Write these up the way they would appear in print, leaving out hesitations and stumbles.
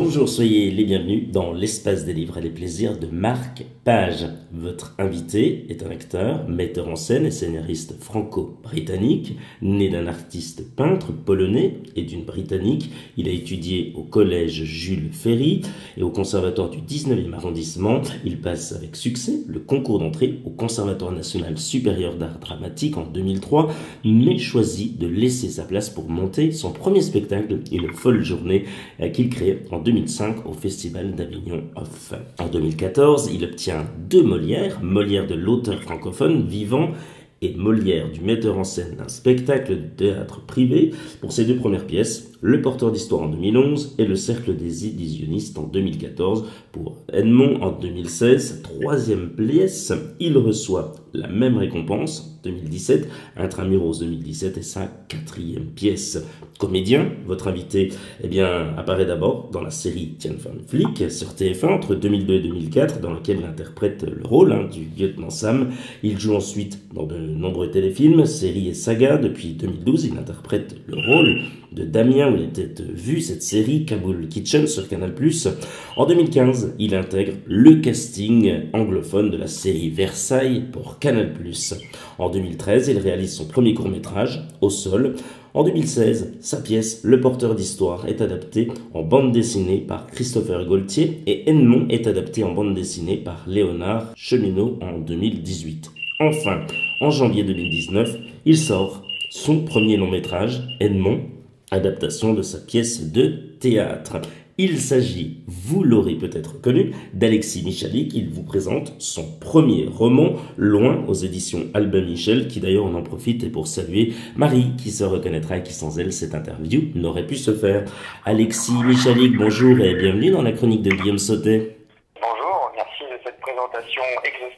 Bonjour, soyez les bienvenus dans l'espace des livres et les plaisirs de Marc Page. Votre invité est un acteur, metteur en scène et scénariste franco-britannique, né d'un artiste peintre polonais et d'une britannique. Il a étudié au collège Jules Ferry et au conservatoire du 19e arrondissement. Il passe avec succès le concours d'entrée au Conservatoire national supérieur d'art dramatique en 2003, mais choisit de laisser sa place pour monter son premier spectacle, Une folle journée, qu'il crée en 2005 au Festival d'Avignon Off. En 2014, il obtient 2 Molières, Molière de l'auteur francophone vivant et Molière du metteur en scène d'un spectacle de théâtre privé pour ses 2 premières pièces, Le porteur d'histoire en 2011 et Le cercle des illusionnistes en 2014. Pour Edmond en 2016, 3e pièce, il reçoit la même récompense en 2017, Intramuros 2017 et sa 4e pièce. Comédien, votre invité apparaît d'abord dans la série Tienne femme flic sur TF1 entre 2002 et 2004, dans laquelle il interprète le rôle du lieutenant Sam. Il joue ensuite dans de nombreux téléfilms, séries et sagas. Depuis 2012, il interprète le rôle de Damien, où il était vu cette série Kaboul Kitchen sur Canal+. En 2015, il intègre le casting anglophone de la série Versailles pour Canal+. En 2013, il réalise son premier court-métrage, Au sol. En 2016, sa pièce Le porteur d'histoire est adaptée en bande dessinée par Christopher Gaultier et Edmond est adapté en bande dessinée par Léonard Cheminot en 2018. Enfin, en janvier 2019, il sort son premier long-métrage, Edmond, adaptation de sa pièce de théâtre. Il s'agit, vous l'aurez peut-être connu, d'Alexis Michalik. Il vous présente son premier roman, Loin, aux éditions Albin Michel, qui d'ailleurs on en profite pour saluer Marie, qui se reconnaîtra et qui sans elle, cette interview n'aurait pu se faire. Alexis Michalik, bonjour et bienvenue dans la chronique de Guillaume Sautet. Bonjour, merci de cette présentation exhaustive.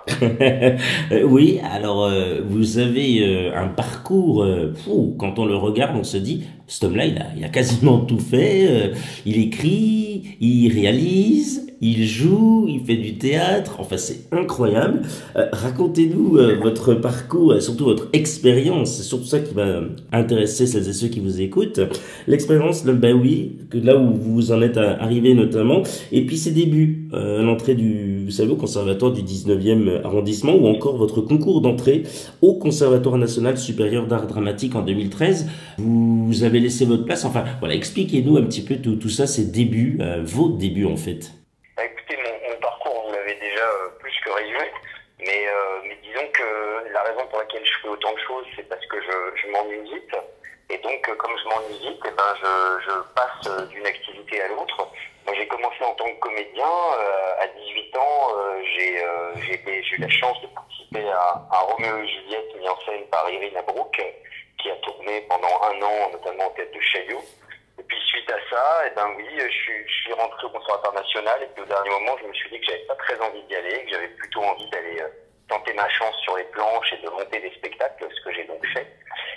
Oui, alors vous avez un parcours, quand on le regarde, on se dit, cet homme-là, il a quasiment tout fait, il écrit, il réalise, il joue, il fait du théâtre, enfin c'est incroyable. Racontez-nous votre parcours, surtout votre expérience, c'est surtout ça qui va intéresser celles et ceux qui vous écoutent. L'expérience, que là où vous en êtes arrivé notamment, et puis ses débuts, l'entrée vous savez, au conservatoire du 19e arrondissement, ou encore votre concours d'entrée au Conservatoire national supérieur d'art dramatique en 2013. Vous avez laissé votre place, enfin voilà, expliquez-nous un petit peu tout ça, ces débuts, vos débuts en fait. Écoutez, mon parcours, vous l'avez déjà plus que résumé, mais disons que la raison pour laquelle je fais autant de choses, c'est parce que je m'ennuie vite. Et donc, comme je m'ennuie vite, je passe d'une activité à l'autre. Moi, j'ai commencé en tant que comédien. À 18 ans, j'ai eu la chance de participer à Roméo et Juliette, mis en scène par Irina Brouk, qui a tourné pendant 1 an, notamment en tête de Chaillot. Et puis, suite à ça, je suis rentré au Conservatoire national. Et puis, au dernier moment, je me suis dit que j'avais pas très envie d'y aller, que j'avais plutôt envie d'aller tenter ma chance sur les planches et de monter des spectacles, ce que j'ai donc fait.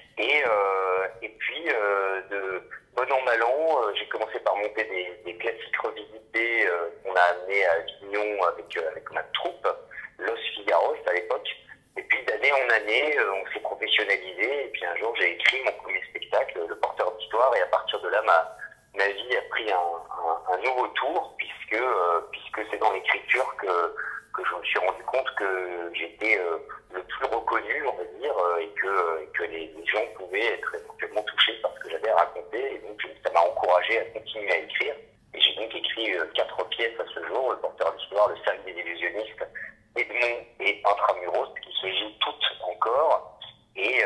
Et puis, de bon an, mal an, j'ai commencé par monter des classiques revisités qu'on a amenés à Avignon avec ma troupe, Los Figaros à l'époque. Et puis, d'année en année, on s'est professionnalisé. Et puis, un jour, j'ai écrit mon premier spectacle, Le porteur d'histoire. Et à partir de là, ma vie a pris un nouveau tour, puisque c'est dans l'écriture que je me suis rendu compte que j'étais le plus reconnu, on va dire, et que les gens pouvaient être éventuellement touchés par ce que j'avais raconté. Et donc, ça m'a encouragé à continuer à écrire. Et j'ai donc écrit 4 pièces à ce jour, Le porteur d'histoire, Le cercle des illusionnistes, Edmond et Intramuros, qui se jouent toutes encore. Et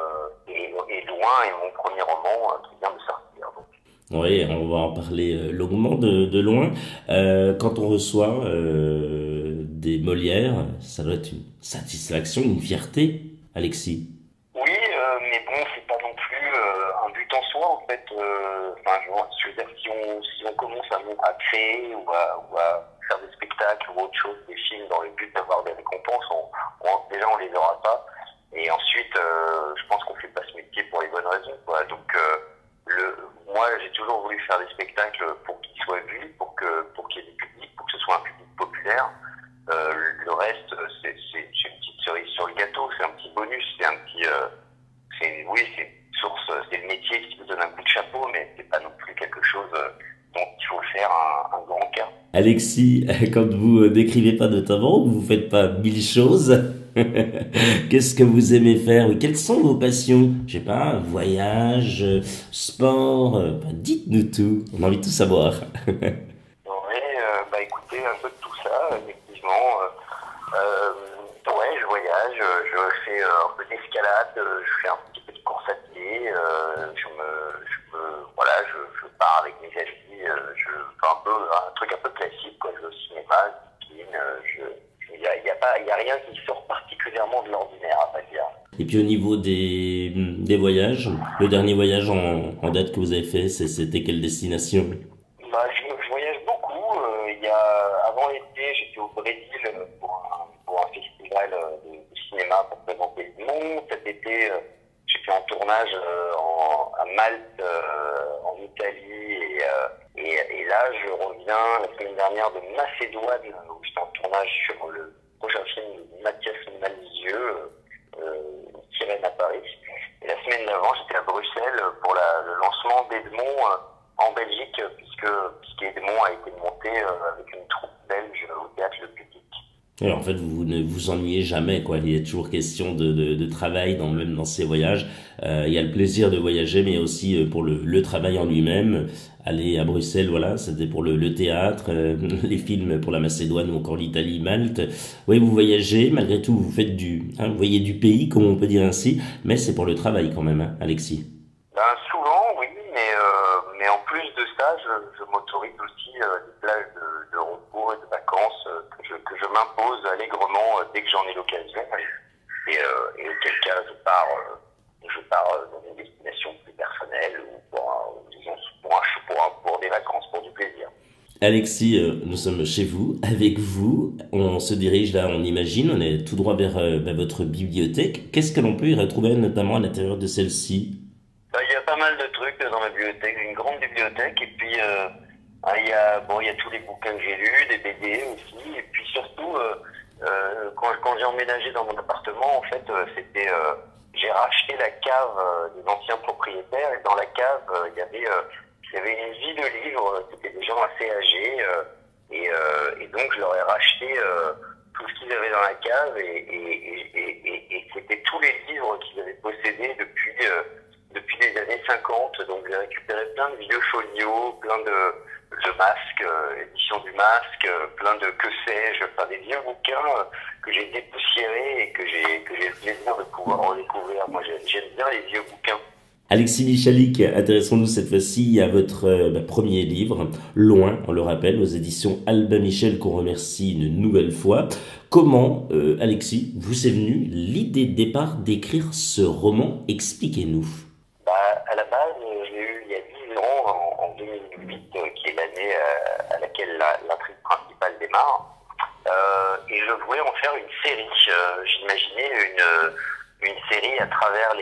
Loin est mon premier roman qui vient de sortir. Donc. Oui, on va en parler longuement de Loin. Quand on reçoit des Molières, ça doit être une satisfaction, une fierté, Alexis. Oui, mais bon, c'est pas non plus un but en soi, en fait. Je veux dire, si on commence à créer ou à faire des spectacles ou autre chose, des films dans le but d'avoir des récompenses, déjà on les aura pas. Et ensuite, je pense qu'on fait pas ce métier pour les bonnes raisons, quoi. Donc, moi, j'ai toujours voulu faire des spectacles pour qu'ils soient vus, pour qu'il y ait du public, pour que ce soit un public populaire. Le reste, c'est une petite cerise sur le gâteau, c'est un petit bonus, c'est le métier qui vous donne un coup de chapeau, mais c'est pas non plus quelque chose dont il faut faire Alexis, quand vous n'écrivez pas notamment, vous faites pas mille choses. Qu'est-ce que vous aimez faire? Ou quelles sont vos passions? Je sais pas, voyage, sport, dites-nous tout. On a envie de tout savoir. Oui, bah écoutez, un peu de tout ça, effectivement. Ouais, je voyage, je fais un peu d'escalade, je fais un petit peu de course à pied, voilà, je pars avec mes amis, je fais un truc un peu classique, quoi. Je vais au cinéma, je dîne, il y a rien qui sort particulièrement de l'ordinaire, à vrai dire. Et puis au niveau des voyages, le dernier voyage en date que vous avez fait, c'était quelle destination? Bah, je voyage beaucoup. Avant l'été, j'étais au Brésil pour un festival de cinéma pour présenter le monde. Cet été, j'étais en tournage à Malte, en Italie, et là, je reviens la semaine dernière de Macédoine, où j'étais en tournage sur le prochain film de Mathias Malzieu, Sirène à Paris. Et la semaine d'avant, j'étais à Bruxelles pour le lancement d'Edmond en Belgique, puisqu'Edmond a été monté avec une troupe belge au théâtre Le Public. Alors, en fait, vous ne vous ennuyez jamais, quoi. Il y a toujours question de travail, même dans ces voyages. Il y a le plaisir de voyager, mais il y a aussi pour le travail en lui-même. Aller à Bruxelles, voilà, c'était pour le théâtre, les films pour la Macédoine ou encore l'Italie, Malte. Oui, vous voyagez, malgré tout, vous faites vous voyez du pays, comme on peut dire ainsi, mais c'est pour le travail quand même, hein, Alexis. Ben, souvent, oui, mais en plus de ça, je m'autorise aussi des plages de repos et de vacances que je m'impose allègrement dès que j'en ai l'occasion. Et auquel cas, je pars dans une destination plus personnelle ou disons, pour des vacances, pour du plaisir. Alexis, nous sommes chez vous, avec vous. On se dirige là, on imagine, on est tout droit vers votre bibliothèque. Qu'est-ce que l'on peut y retrouver notamment à l'intérieur de celle-ci? Il y a pas mal de trucs dans ma bibliothèque. J'ai une grande bibliothèque et puis il y a tous les bouquins que j'ai lus, des BD aussi. Et puis surtout, quand j'ai emménagé dans mon appartement, en fait, j'ai racheté la cave des anciens propriétaires et dans la cave, il y avait une vie de livres. C'était des gens assez âgés et donc je leur ai racheté tout ce qu'ils avaient dans la cave et c'était tous les livres qu'ils avaient possédés depuis les années 50. Donc j'ai récupéré plein de vieux folios, plein de masques, édition du masque, plein de que sais-je, enfin des vieux bouquins que j'ai dépoussiérés et que j'ai le plaisir de pouvoir redécouvrir. Moi j'aime bien les vieux bouquins. Alexis Michalik, intéressons-nous cette fois-ci à votre premier livre, Loin, on le rappelle, aux éditions Albin Michel, qu'on remercie une nouvelle fois. Comment, Alexis, vous est venue l'idée de départ d'écrire ce roman? Expliquez-nous. À la base, je l'ai eu il y a 10 ans, en 2008, qui est l'année à laquelle l'intrigue principale démarre. Et je voulais en faire une série. J'imaginais une série à travers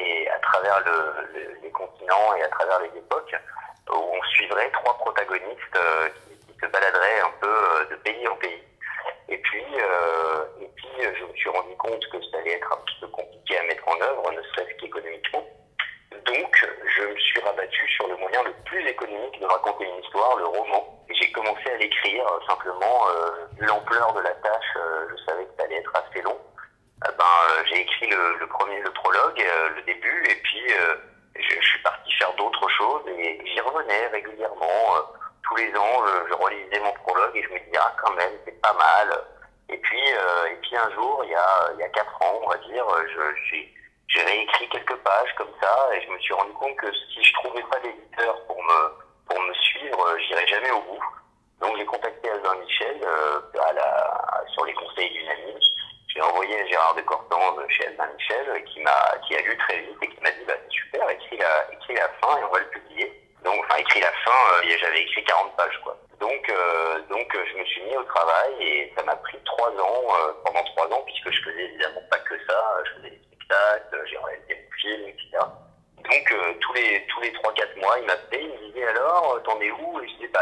les continents et à travers les époques, où on suivrait 3 protagonistes qui se baladeraient un peu de pays en pays. Et puis, je me suis rendu compte que ça allait être un petit peu compliqué à mettre en œuvre, ne serait-ce qu'économiquement. Donc, je me suis rabattu sur le moyen le plus économique de raconter une histoire, le roman. Et j'ai commencé à l'écrire, simplement, vu l'ampleur de la tâche, je savais que ça allait être assez long. J'ai écrit le prologue, le début, et puis je suis parti faire d'autres choses, et j'y revenais régulièrement. Tous les ans, je relisais mon prologue, et je me disais, ah, quand même, c'est pas mal. Et puis un jour, il y a 4 ans, on va dire, j'ai réécrit quelques pages comme ça et je me suis rendu compte que si je trouvais pas d'éditeur pour me suivre, j'irais jamais au bout. Donc j'ai contacté Albin Michel sur les conseils d'une amie. J'ai envoyé Gérard de Cortange chez Albin Michel qui a lu très vite et qui m'a dit c'est super, écris la fin et on va le publier. Donc écrit la fin, j'avais écrit 40 pages quoi. Donc je me suis mis au travail et ça m'a pris 3 ans, pendant 3 ans, puisque je faisais évidemment pas que ça, je faisais des spectacles, j'ai réalisé des films, etc. Donc tous les 3-4 mois, il m'appelait, il me disait alors, t'en es où? Et je disais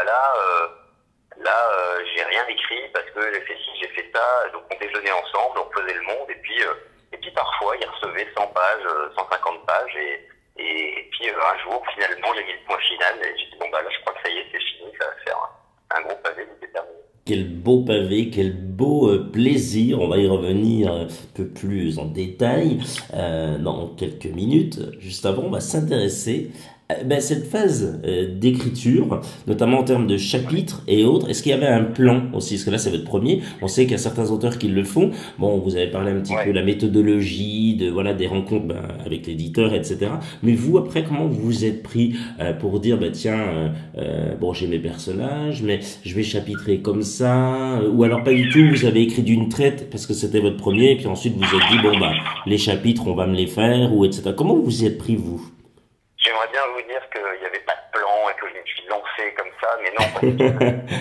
là, j'ai rien écrit parce que j'ai fait ci, j'ai fait ça, donc on déjeunait ensemble, on faisait le monde, et puis parfois il recevait 100 pages, 150 pages, et puis un jour, finalement, j'ai mis le point final, et j'ai dit là je crois que ça y est, c'est fini, ça va faire un gros pavé, c'est terminé. Quel beau pavé, quel beau plaisir. On va y revenir un peu plus en détail dans quelques minutes. Juste avant, on va s'intéresser à cette phase d'écriture, notamment en termes de chapitres et autres. Est-ce qu'il y avait un plan aussi? Parce que là, c'est votre premier. On sait qu'il y a certains auteurs qui le font. Bon, vous avez parlé un petit peu Ouais. de la méthodologie, de voilà des rencontres avec l'éditeur, etc. Mais vous, après, comment vous vous êtes pris pour dire, bah tiens, bon, j'ai mes personnages, mais je vais chapitrer comme ça, ou alors pas du tout, vous avez écrit d'une traite parce que c'était votre premier, et puis ensuite vous vous êtes dit, bon, bah, les chapitres, on va me les faire, ou etc. Comment vous vous y êtes pris, vous? J'aimerais bien vous dire qu'il n'y avait pas de plan et que je me suis lancé comme ça, mais non, pas du tout. Une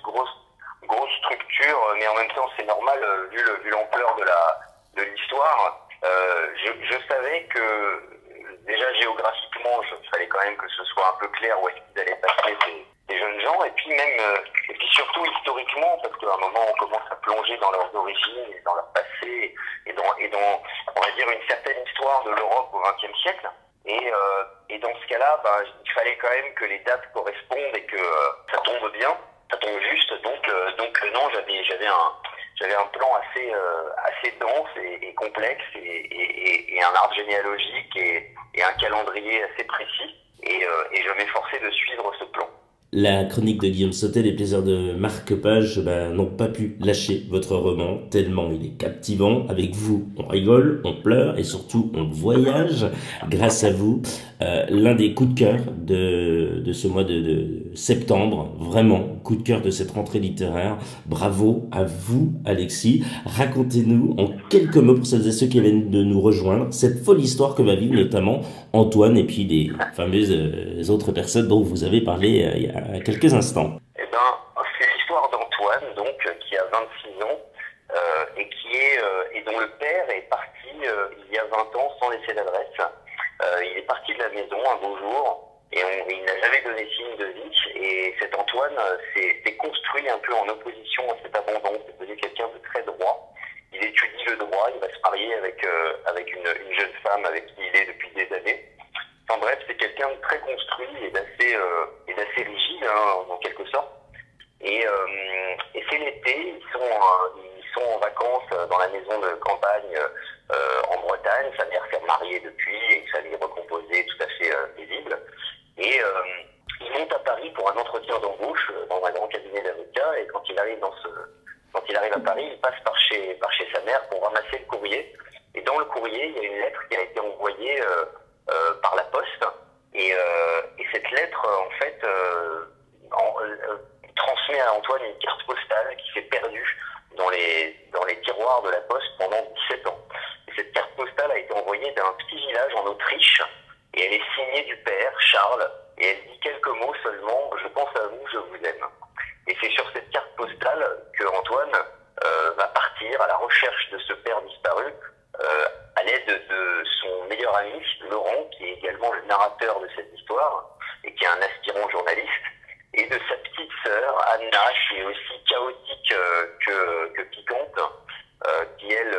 grosse structure, mais en même temps c'est normal vu l'ampleur de l'histoire. Je savais que déjà géographiquement, il fallait quand même que ce soit un peu clair où est-ce qu'ils allaient passer ces jeunes gens, et puis même et puis surtout historiquement, parce qu'à un moment on commence à plonger dans leurs origines, et dans leur passé, et dans on va dire une certaine histoire de l'Europe au XXe siècle. Et dans ce cas-là, il fallait quand même que les dates correspondent et que ça tombe bien, ça tombe juste. Donc non, j'avais un plan assez dense et complexe et un arbre généalogique et un calendrier assez précis. Et je m'efforçais de suivre ce plan. La chronique de Guillaume Sautet, Les plaisirs de marque-page, n'ont pas pu lâcher votre roman, tellement il est captivant. Avec vous, on rigole, on pleure et surtout on voyage grâce à vous. L'un des coups de cœur de ce mois de septembre, vraiment, coup de cœur de cette rentrée littéraire. Bravo à vous, Alexis. Racontez-nous en quelques mots pour celles et ceux qui viennent de nous rejoindre cette folle histoire que va vivre notamment Antoine et puis les fameuses autres personnes dont vous avez parlé il y a quelques instants. Eh ben, c'est l'histoire d'Antoine, donc, qui a 26 ans, et dont le père est parti il y a 20 ans sans laisser d'adresse. Il est parti de la maison un beau jour, et il n'a jamais donné signe de vie. Et cet Antoine s'est construit un peu en opposition à cet abandon. C'est devenu quelqu'un de très droit. Il étudie le droit, il va se marier avec une jeune femme avec qui il est depuis des années. En bref, c'est quelqu'un de très construit et d'assez rigide, hein, en quelque sorte. Et c'est l'été, ils sont en vacances dans la maison de campagne en Bretagne. Sa mère s'est mariée depuis et une famille recomposée tout à fait paisible. Et il monte à Paris pour un entretien d'embauche dans un grand cabinet d'avocats. Et quand il arrive à Paris, il passe par chez sa mère pour ramasser le courrier. Et dans le courrier, il y a une lettre qui a été envoyée par la poste. Et cette lettre, en fait, transmet à Antoine une carte postale qui s'est perdue dans les tiroirs de la poste pendant 17 ans. Et cette carte postale a été envoyée d'un petit village en Autriche et elle est signée du père, Charles, et elle dit quelques mots seulement: je pense à vous, je vous aime. Et c'est sur cette carte postale que Antoine va partir à la recherche de ce père disparu à l'aide de son meilleur ami, Laurent, qui est également le narrateur de cette histoire et qui est un aspirant journaliste, et de sa petite sœur, Anna, qui est aussi chaotique que piquante, qui elle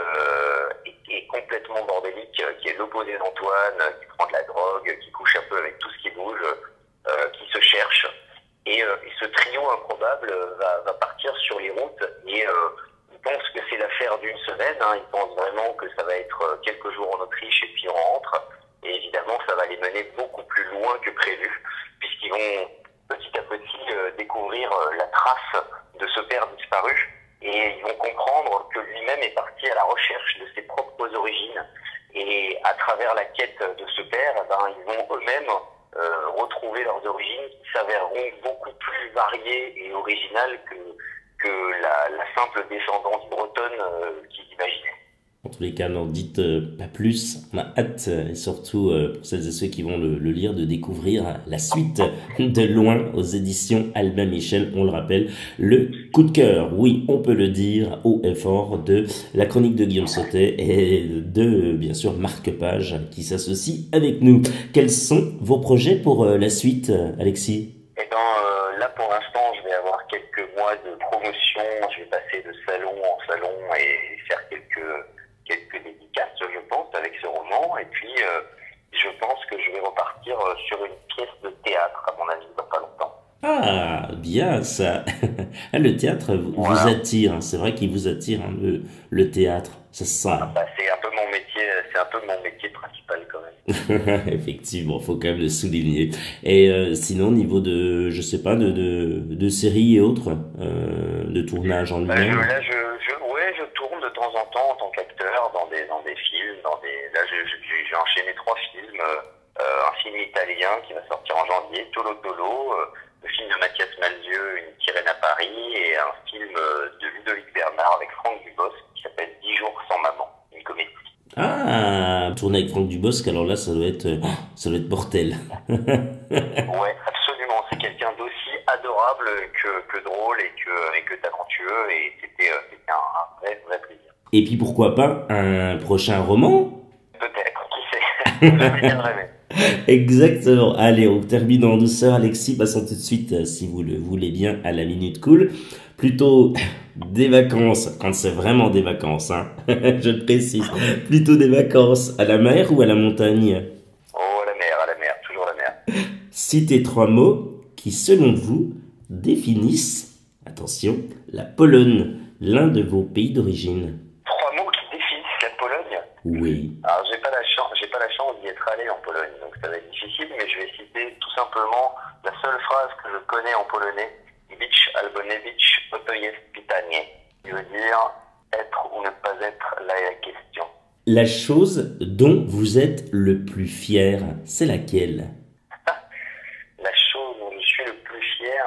est complètement bordélique, qui est l'opposé d'Antoine, qui prend de la drogue, qui couche un peu avec tout ce qui bouge, qui se cherche. Et ce trio improbable va partir sur les routes et ils pensent que c'est l'affaire d'une semaine, hein. Ils pensent vraiment que ça va être quelques jours en Autriche et puis on rentre. Et évidemment, ça va les mener beaucoup plus loin que prévu, puisqu'ils vont petit à petit découvrir la trace de ce père disparu. Et ils vont comprendre que lui-même est parti à la recherche de ses propres origines. Et à travers la quête de ce père, ils vont eux-mêmes retrouver leurs origines qui s'avéreront beaucoup plus variées et originales que la simple descendance bretonne qu'ils imaginaient. En tous les cas, n'en dites pas plus. On a hâte, et surtout pour celles et ceux qui vont le lire, de découvrir la suite de Loin aux éditions Albin Michel. On le rappelle, le coup de cœur, oui, on peut le dire, haut et fort, de la chronique de Guillaume Sautet et de, bien sûr, Marque-Page qui s'associe avec nous. Quels sont vos projets pour la suite, Alexis? Eh ben, là, pour l'instant, je vais avoir quelques mois de promotion. Je vais passer de salon en salon et faire quelques dédicaces, je pense, avec ce roman. Et puis, je pense que je vais repartir sur une pièce de théâtre, à mon avis, dans pas longtemps. Ah, bien ça. Ah, le théâtre vous Voilà. attire, hein. C'est vrai qu'il vous attire, hein, le théâtre. Ça se sent. Bah, c'est un peu mon métier principal quand même. Effectivement, faut quand même le souligner. Et sinon, au niveau de, je sais pas, de séries et autres, de tournage en Bah, lui-même. ouais, je tourne de temps en temps en tant qu'acteur dans des films, là, j'ai enchaîné 3 films, un film italien qui va sortir en janvier, Tolo Tolo, le film de Mathias Malzieu, Une sirène à Paris, et un film de Ludovic Bernard avec Franck Dubosc qui s'appelle 10 jours sans maman, une comédie. Ah, tourner avec Franck Dubosc, alors là, ça doit être mortel. Ouais, absolument. C'est quelqu'un d'aussi adorable que drôle et que talentueux, et c'était un vrai plaisir. Et puis pourquoi pas un prochain roman? Peut-être, qui sait. Jamais bien rêvé. Exactement. Allez, on termine en douceur, Alexis. Passons tout de suite, si vous le voulez bien, à la minute cool. Plutôt des vacances, quand c'est vraiment des vacances, hein. Je le précise. Plutôt des vacances à la mer ou à la montagne? Oh, à la mer, toujours la mer. Citez 3 mots qui, selon vous, définissent, attention, la Pologne, l'un de vos pays d'origine. 3 mots qui définissent la Pologne. Oui. Alors, j'ai pas la chance d'y être allé en Pologne, donc ça va être difficile, mais je vais citer tout simplement la seule phrase que je connais en polonais, Być albo nie być, to jest pytanie. Qui veut dire être ou ne pas être, là est la question. La chose dont vous êtes le plus fier, c'est laquelle? La chose dont je suis le plus fier,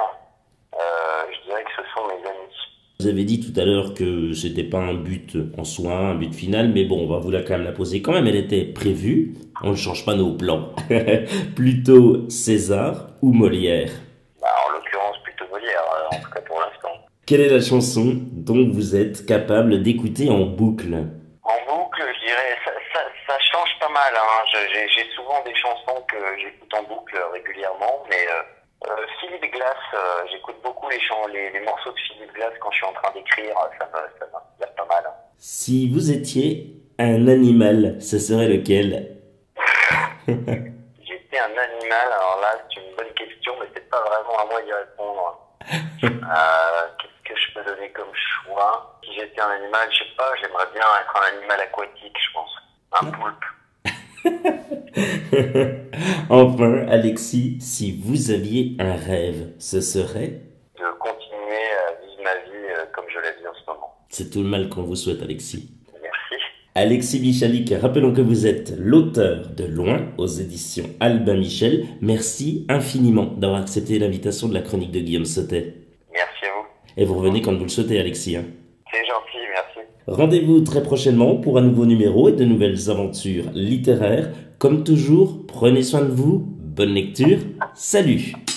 je dirais que ce sont mes amis. Vous avez dit tout à l'heure que c'était pas un but en soi, un but final, mais bon, on va vous la quand même la poser quand même. Elle était prévue. On ne change pas nos plans. Plutôt César ou Molière? Bah, en l'occurrence, plutôt Molière, en tout cas pour l'instant. Quelle est la chanson dont vous êtes capable d'écouter en boucle? En boucle, je dirais, ça change pas mal, hein. J'ai souvent des chansons que j'écoute en boucle régulièrement, mais Philippe Glass, j'écoute beaucoup les morceaux de Philippe Glass quand je suis en train d'écrire, ça m'inspire pas mal. Si vous étiez un animal, ce serait lequel? J'étais un animal, alors là c'est une bonne question, mais c'est pas vraiment à moi d'y répondre. Qu'est-ce que je peux donner comme choix? Si j'étais un animal, je sais pas, j'aimerais bien être un animal aquatique, je pense. Un poulpe. Enfin, Alexis, si vous aviez un rêve, ce serait? De continuer à vivre ma vie comme je la vis en ce moment. C'est tout le mal qu'on vous souhaite, Alexis. Merci. Alexis Michalik, rappelons que vous êtes l'auteur de Loin aux éditions Albin Michel. Merci infiniment d'avoir accepté l'invitation de la chronique de Guillaume Sautet. Merci à vous. Et vous revenez quand vous le souhaitez, Alexis, hein. C'est gentil, merci. Rendez-vous très prochainement pour un nouveau numéro et de nouvelles aventures littéraires. Comme toujours, prenez soin de vous, bonne lecture, salut!